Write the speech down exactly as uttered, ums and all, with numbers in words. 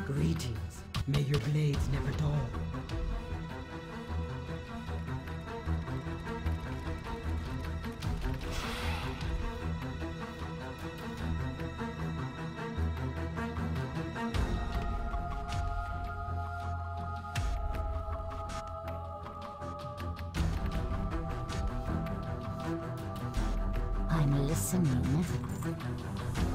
Greetings. May your blades never dull. I'm listening.